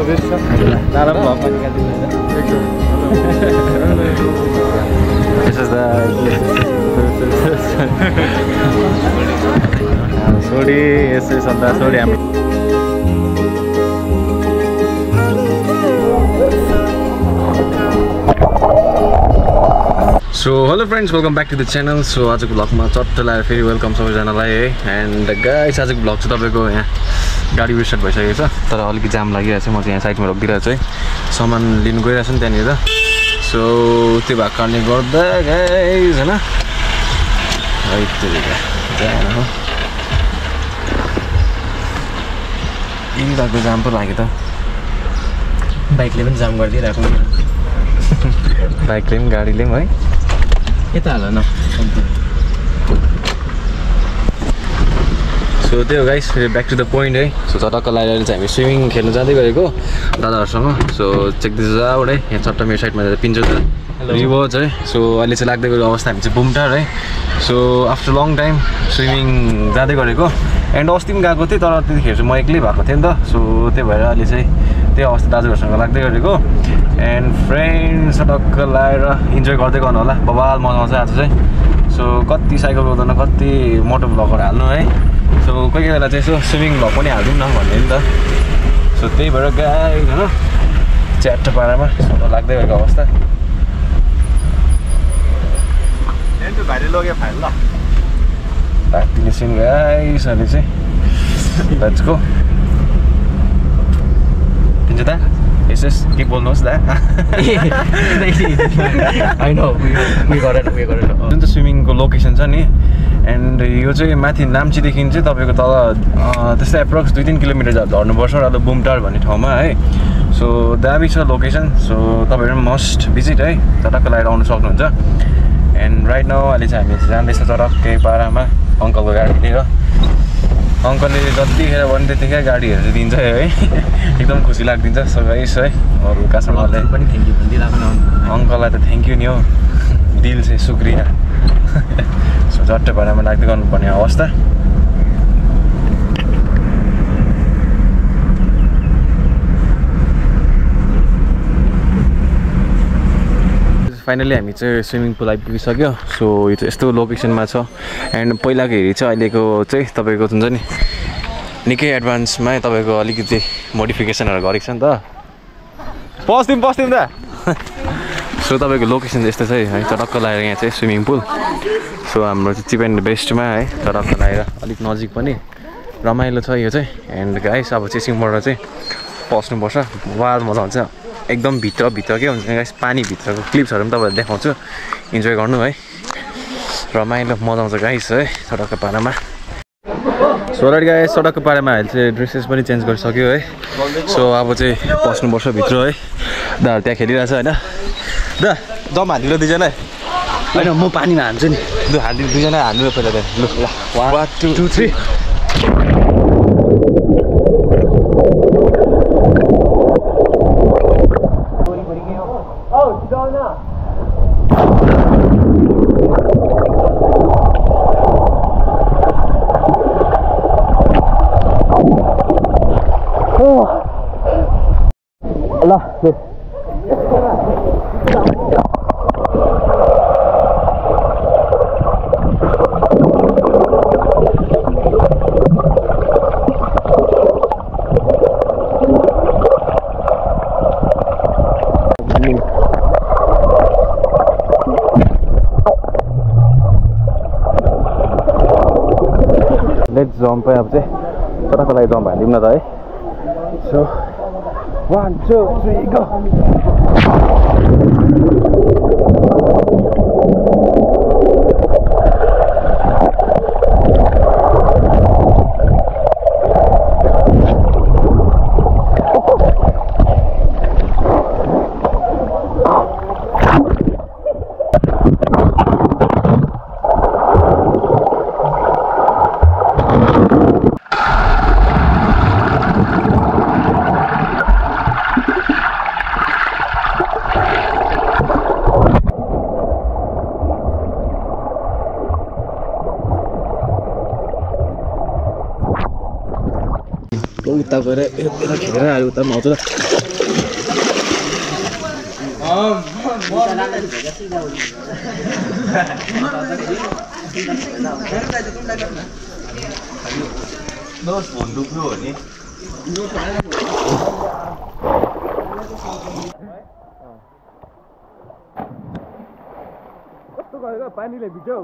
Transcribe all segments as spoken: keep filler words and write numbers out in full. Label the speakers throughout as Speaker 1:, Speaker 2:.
Speaker 1: This is the sorry, yes, yes, sorry, I'm So hello friends, welcome back to the channel. So आजको भ्लगमा चट्ट लाएर फेरि welcome सबैजनालाई है. एन्ड गाइस आजको भ्लग चाहिँ तपाईको यहाँ गाडी रिस्टार्ट भइसकेको छ तर अलिकति जाम लागिरहेको छ. म चाहिँ यहाँ साइडमा रोकिदिरहेको छु है. सामान लिनु गइरहेको छु नि त्यहाँनिर. सो त्यो भएको कारणले गर्दा गाइस हैन राइट त्यतिका जान हो इन दाको जाम पो लाग्यो त. बाइकले पनि जाम गरिदिरहेको बाइकले पनि गाडीले पनि है. यता हाल न. सो त्यो guys back to the point है. सो चटक्क लगाएर चाहिँ हामी स्विमिङ खेल्न जाँदै गरेको दादाहरूसँग. सो चेक दिस आउट है. यहाँ चट्ट मेरो साइडमा पिन्चो छ रिभर्स है. सो अहिले चाहिँ लाग्दै गरेको अवस्था हामी चाहिँ बुमटार है. So after long time swimming जाँदै गरेको. एन्ड अस्ति पनि गएको थिएँ तर त्यतिखेर चाहिँ म एक्लै भएको थिएँ नि त. सो त्यही भएर अहिले चाहिँ त्यही अवस्था दाजुहरूसँग लाग्दै गरेको. एन्ड फ्रेन्ड्स चटक्क लगाएर इन्जोय गर्दै गर्नु होला. बबाल मजा आउँछ आज चाहिँ. सो कति साइकल कुदाउन कति मोटो भ्लगहरू हाल्नु है. सो कोही कोही बेला चाहिँ यसो स्विमिङ भ्लग पनि हालिदिउँ न भन्ने नि त. सो त्यही भएर गाई होइन च्याट्ट पारामा लाग्दै गरेको अवस्था. भाइले लग्यो फाइल ल रातिले सिन गाइस अहिले चाहिँ लेट्स गो. पिन्छ दा यस यस के बोल्नुहोस् दा. आई नो उयो गरेर उयो गरेर जुन चाहिँ स्विमिङको लोकेसन छ नि. एन्ड यो चाहिँ माथि नाम्चीदेखि चाहिँ तपाईँको तल त्यस्तै एप्रोक्स दुई तिन किलोमिटर झर्नुपर्छ र बुमटार भन्ने ठाउँमा है. सो दामी छ लोकेसन. सो तपाईँहरू पनि मस्ट भिजिट है. चटक्क लगाएर आउनु सक्नुहुन्छ. एन्ड राइट नाउ अहिले चाहिँ हामी जाँदैछ चटक्कै पारामा अङ्कलको गाडी लिएर. अङ्कलले जतिखेर भने त्यतिकै गाडीहरू चाहिँ दिन्छ है. एकदम खुसी लाग्दिन्छ. सो गाइस है अरू कस्टमरलाई पनि थ्याङ्क यू भनिदिइराख्नु. अङ्कललाई त थ्याङ्क यू नि हो. दिल चाहिँ शुक्रिया. सो झट्ट पारामा लाग्दै गर्नुपर्ने अवस्था. फाइनली हामी चाहिँ स्विमिङ पुल आइपुगिसक्यो. सो यो चाहिँ यस्तो लोकेसनमा छ. एन्ड पहिलाको हेरी चाहिँ अहिलेको चाहिँ तपाईँको हुन्छ नि निकै एडभान्समा तपाईँको अलिकति मोडिफिकेसनहरू गरेको छ नि त. पस्दिउँ पस्दिउँ दा. सो तपाईँको लोकेसन चाहिँ यस्तो छ है. चटक्क लगाएर यहाँ चाहिँ स्विमिङ पुल. सो हाम्रो चाहिँ चिप एन्ड बेस्टमा है चटक्क लगाएर अलिक नजिक पनि रमाइलो छ यो चाहिँ. एन्ड गाइस अब चेसिङबाट चाहिँ पस्नुपर्छ. वाल मजा आउँछ एकदम भित्र भित्र के हुन्छ गाइस पानीभित्रको क्लिप्सहरू पनि तपाईँहरूले देखाउँछु. इन्जोय गर्नु है. रमाइलो मजा आउँछ गाइस है चटक्क पारामा. सो राइट गाइस चटक्क पारामा अहिले चाहिँ ड्रेसेस पनि चेन्ज गरिसक्यो है. सो अब चाहिँ पस्नुपर्छ भित्र है. दाहरू त्यहाँ खेलिरहेछ होइन. दा जम्मा हालिदिनु दुईजना होइन म पानीमा हाल्छु नि. लु हालिदिनु दुईजना हाल्नु पहिला त्यहाँ. लु ल वान टू थ्री. ल लेट्स जम्प है. अब चाहिँ चटक्क लागि जम्प हालिदिउँ न त है. So one two three go. उता गएर यता खेलेर अहिले उता पनि आउँछ ल फोन दुख्नु हो नि कस्तो गयो पानीले भिज्यौ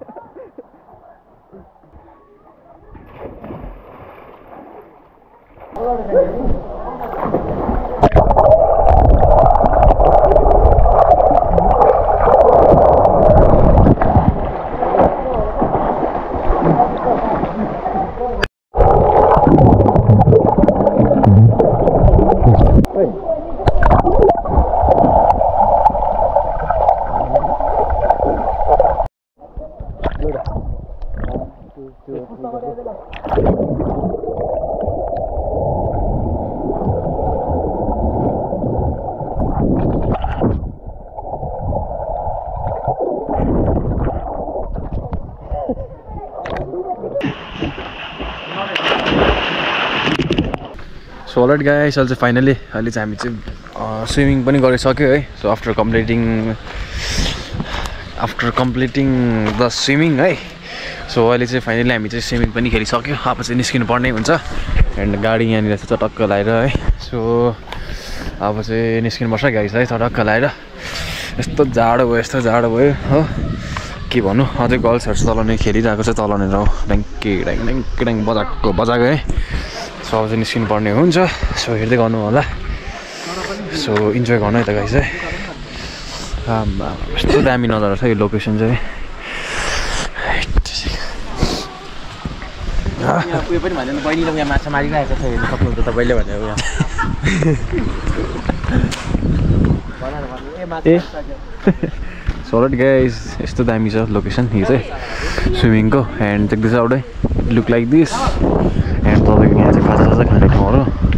Speaker 1: सो अलराइट गाइस अहिले चाहिँ फाइनली अहिले चाहिँ हामी चाहिँ स्विमिङ पनि गरिसक्यो है so after completing after completing the swimming है सो अहिले चाहिँ फाइनली हामी चाहिँ स्विमिङ पनि खेलिसक्यो अब चाहिँ निस्किनु पर्ने हुन्छ एन्ड गाडी यहाँनिर चाहिँ चटक्क लगाएर है सो अब चाहिँ निस्किनुपर्छ गाइस है चटक्क लगाएर यस्तो जाडो भयो यस्तो जाडो भयो हो के भन्नु अझै गर्ल्सहरू चाहिँ तलनिर खेलिरहेको छ तलनिर हो ड्याङ्के ड्याङ ड्याङ्के ड्याङ बजाएको बजाएको है सो अब चाहिँ निस्किनु पर्ने हुन्छ सो हेर्दै गर्नु होला सो इन्जोय गर्नु है त गाइस है आम्मा यस्तो दामी नजारा छ यो लोकेसन चाहिँ उयो पनि भन्दैन बहिनीले यहाँ माछा मारिरहेको छ हेर्नु सक्नुहुन्छ तपाईँले भनेर उयो ए सो अलराइट गाइस यस्तो दामी छ लोकेसन यो चाहिँ स्विमिङको एन्ड देख्दैछ एउटै लुक लाइक दिस एन्ड तपाईँको यहाँ चाहिँ खाजा साजा खाने ठाउँहरू